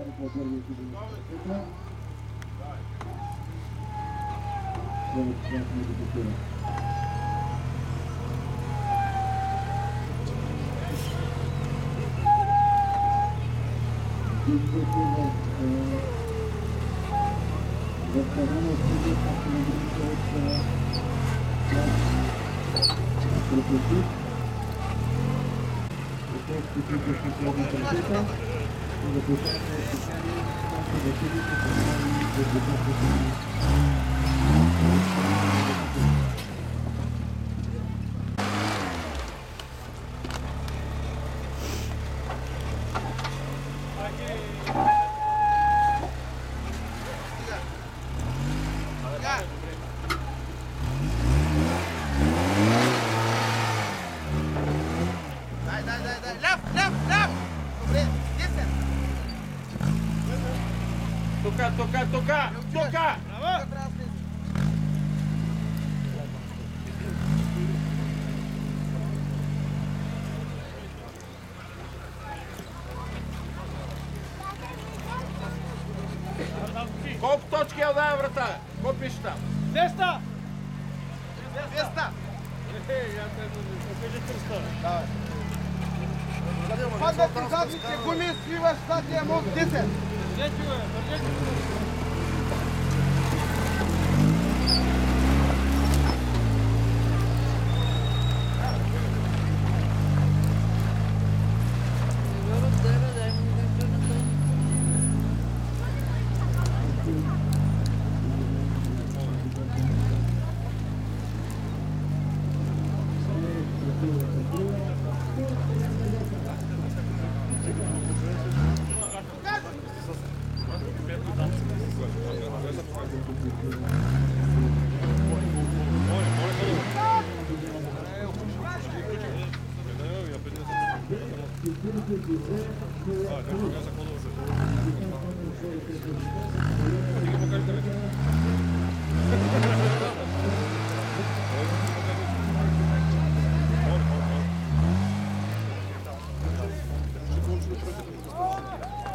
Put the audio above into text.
Toca! Колко точки я дая врата? Какво пише там? 200! 200! Покажи 300. Давай. Падате задните гуми, свиваш задния мост 10. Държете го, държете го. Olha,